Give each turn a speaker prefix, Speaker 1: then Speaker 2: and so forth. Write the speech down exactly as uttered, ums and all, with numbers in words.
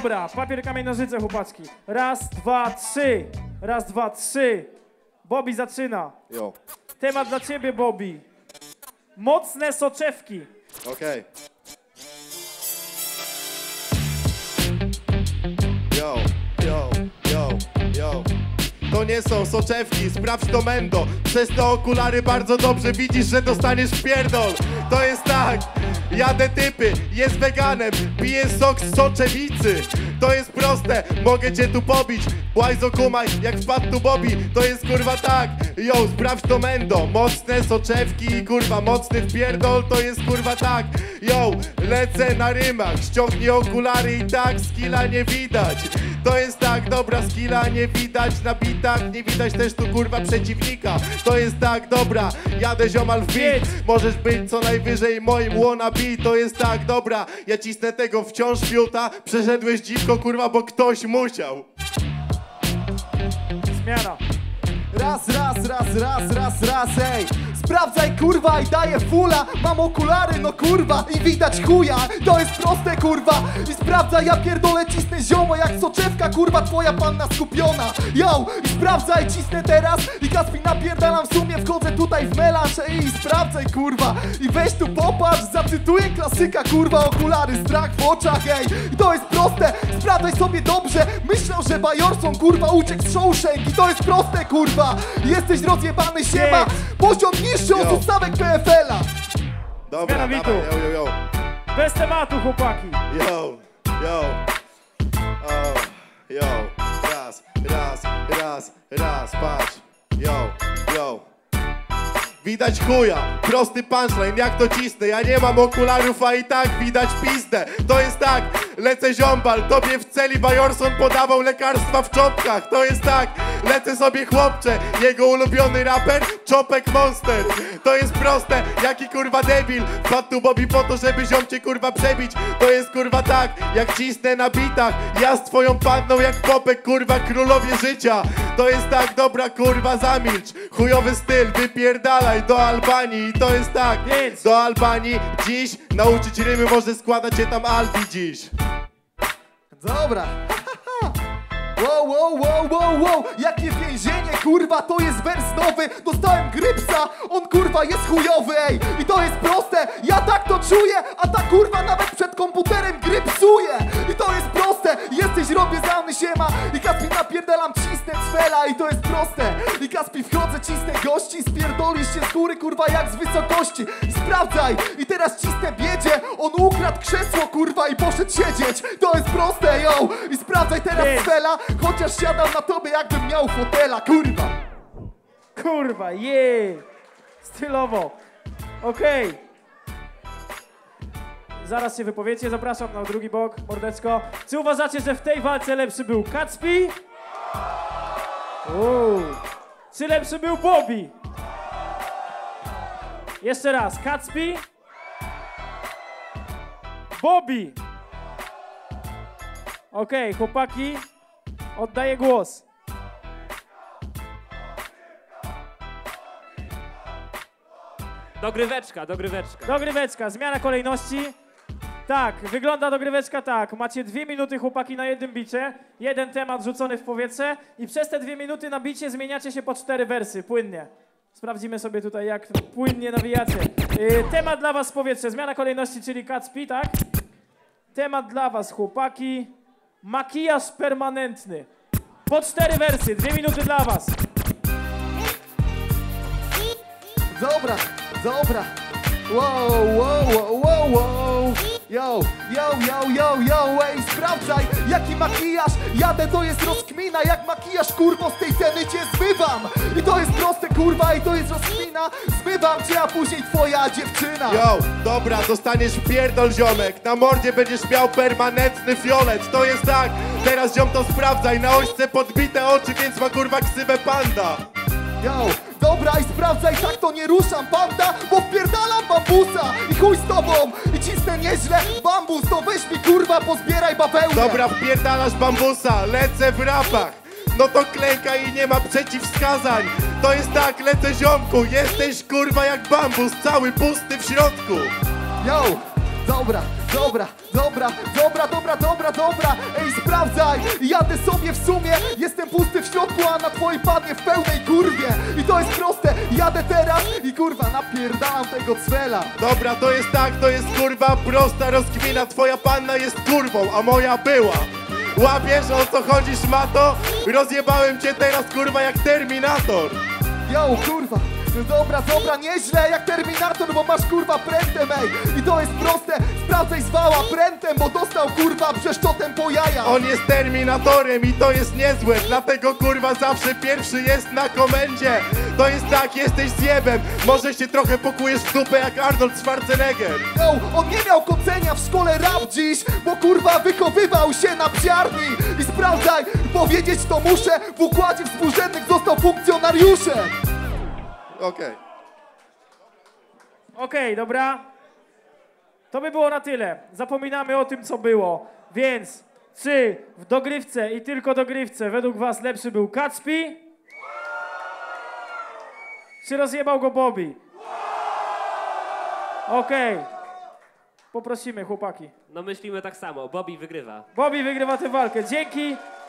Speaker 1: Dobra, papier, kamień, nożyce, chłopaczki. Raz, dwa, trzy. Raz, dwa, trzy. Bobby zaczyna.
Speaker 2: Jo.
Speaker 1: Temat dla ciebie, Bobby. Mocne soczewki.
Speaker 2: Okej. Yo, yo, yo, yo. To nie są soczewki, sprawdź to Mendo. Przez te okulary bardzo dobrze widzisz, że dostaniesz pierdol. To jest tak, jadę typy, jest weganem, piję sok z soczewicy. To jest proste, mogę cię tu pobić. Błajzo kumaj, jak wpadł tu Bobby. To jest kurwa tak, yo, sprawdź to Mendo. Mocne soczewki i kurwa mocny wpierdol. To jest kurwa tak, yo, lecę na rymach. Ściągnij okulary i tak skilla nie widać. To jest tak, dobra, skilla nie widać na bitach. Nie widać też tu kurwa przeciwnika. To jest tak, dobra, jadę ziomal w beat. Możesz być co najwyżej moim wannabe. To jest tak, dobra, ja cisnę tego wciąż fiuta. Przeszedłeś dziwko kurwa, bo ktoś musiał.
Speaker 1: Zmiana.
Speaker 3: Raz, raz, raz, raz, raz, raz, ej. Sprawdzaj kurwa i daję fula. Mam okulary, no kurwa, i widać chuja. To jest proste kurwa. I sprawdzaj, ja pierdolę, cisnę ziomo jak soczewka, kurwa, twoja panna skupiona. Yo, i sprawdzaj, cisnę teraz i Kaspi napierdalam w sumie. Wchodzę tutaj w melanż, ej, i sprawdzaj kurwa. I weź tu popatrz, zacytuję klasyka kurwa. Okulary, strach w oczach, ej. I to jest proste, sprawdzaj sobie dobrze. Myślę, że Bajorson kurwa uciekł z Shawshank. I to jest proste kurwa. Jesteś rozjebany siema. Poziom niższy od ustawek P F L-a.
Speaker 2: Dobra,
Speaker 1: Zmiana
Speaker 2: dawaj,
Speaker 1: bitu.
Speaker 2: yo, yo, yo.
Speaker 1: Bez tematu, chłopaki.
Speaker 2: Yo, yo, oh, yo, raz, raz, raz, raz, patrz, yo, yo. Widać chuja, prosty punchline, jak to cisnę. Ja nie mam okularów, a i tak widać pizdę. To jest tak, lecę ziombal, tobie w celi Bajorson podawał lekarstwa w czopkach. To jest tak, lecę sobie chłopcze, jego ulubiony raper, Czopek Monster. To jest proste, jaki kurwa debil. Wpadł tu Bobby po to, żeby ziom cię kurwa przebić. To jest kurwa tak, jak cisnę na bitach. Ja z twoją panną jak popek, kurwa królowie życia. To jest tak, dobra kurwa zamilcz. Chujowy styl, wypierdalaj do Albanii. I to jest tak,
Speaker 1: Więc.
Speaker 2: do Albanii dziś nauczyć rymy może składać się tam Albi dziś.
Speaker 3: Dobra. Wow, wow, wow, wow, wow. Jakie więzienie, kurwa, to jest wers nowy. Dostałem grypsa, on kurwa jest chujowy, ej. I to jest proste, ja tak to czuję. A ta kurwa nawet przed komputerem gry psuje. I to jest proste, jesteś robiezany siema. I Kaspi napierdalam, cisnę cwela. I to jest proste, i Kaspi wchodzę, cisnę gości. Spierdolisz się z góry, kurwa, jak z wysokości. I sprawdzaj, i teraz cisnę biedzie. On ukradł krzesło, kurwa, i poszedł siedzieć. To jest proste, yo. I sprawdzaj teraz cwela. Chociaż siadam na tobie, jakbym miał fotela, kurwa.
Speaker 1: Kurwa, jej. Stylowo. Okej. Zaraz się wypowiecie, zapraszam na drugi bok, mordeczko. Czy uważacie, że w tej walce lepszy był Kacpi? Uuu. Czy lepszy był Bobby? Jeszcze raz, Kacpi? Bobby. Okej, chłopaki. Oddaję głos.
Speaker 4: Dogryweczka, dogryweczka.
Speaker 1: Dogryweczka, zmiana kolejności. Tak, wygląda dogryweczka tak. Macie dwie minuty, chłopaki, na jednym bicie. Jeden temat rzucony w powietrze i przez te dwie minuty na bicie zmieniacie się po cztery wersy, płynnie. Sprawdzimy sobie tutaj, jak płynnie nawijacie. Yy, temat dla was w powietrze, zmiana kolejności, czyli Kacpi, tak? Temat dla was, chłopaki. Makijaż permanentny. Po cztery wersy, dwie minuty dla was.
Speaker 3: Dobra, dobra. Wow, wow, wow, wow, wow. Yo, yo, yo, yo, yo, ej, sprawdzaj, jaki makijaż. Jadę, to jest rozkmina, jak makijaż, kurwo, z tej ceny cię zmywam. I to jest proste, kurwa, i to jest rozkmina. Zmywam cię, a później twoja dziewczyna.
Speaker 2: Yo, dobra, dostaniesz pierdol ziomek. Na mordzie będziesz miał permanentny fiolet. To jest tak, teraz ziom to sprawdzaj. Na ośce podbite oczy, więc ma kurwa ksywę panda.
Speaker 3: Yo, dobra i sprawdzaj, tak to nie ruszam, panda, bo wpierdalam bambusa. I chuj z tobą, i cisnę nieźle bambus, to weź mi kurwa, pozbieraj bawełnę.
Speaker 2: Dobra, wpierdalasz bambusa, lecę w rapach. No to klęka i nie ma przeciwwskazań. To jest tak, lecę ziomku, jesteś kurwa jak bambus, cały pusty w środku.
Speaker 3: Yo, dobra, Dobra, dobra, dobra, dobra, dobra, dobra. Ej, sprawdzaj, jadę sobie w sumie. Jestem pusty w środku, a na twojej padnie w pełnej kurwie. I to jest proste, jadę teraz i kurwa napierdalam tego cwela.
Speaker 2: Dobra, to jest tak, to jest kurwa prosta rozkmina. Twoja panna jest kurwą, a moja była. Łapiesz, o co chodzi, szmato? Rozjebałem cię teraz kurwa jak Terminator.
Speaker 3: Yo, kurwa, no dobra, dobra, nieźle jak Terminator, bo masz kurwa prętem, ej. I to jest proste, sprawdzaj zwała prętem, bo dostał kurwa brzeszczotem po jaja.
Speaker 2: On jest Terminatorem i to jest niezłe. Dlatego kurwa zawsze pierwszy jest na komendzie. To jest tak, jesteś zjebem. Może się trochę pokujesz w dupę jak Arnold Schwarzenegger.
Speaker 3: Yo, on nie miał kocenia w szkole rap dziś, bo kurwa wychowywał się na psiarni. I sprawdzaj, powiedzieć to muszę, w układzie współrzędnych został funkcjonariuszem.
Speaker 2: Okej.
Speaker 1: Okej, dobra. To by było na tyle. Zapominamy o tym, co było. Więc czy w dogrywce i tylko dogrywce według was lepszy był Kacpi? Czy rozjebał go Bobby? Okej. Poprosimy, chłopaki.
Speaker 4: No myślimy tak samo, Bobby wygrywa.
Speaker 1: Bobby wygrywa tę walkę. Dzięki.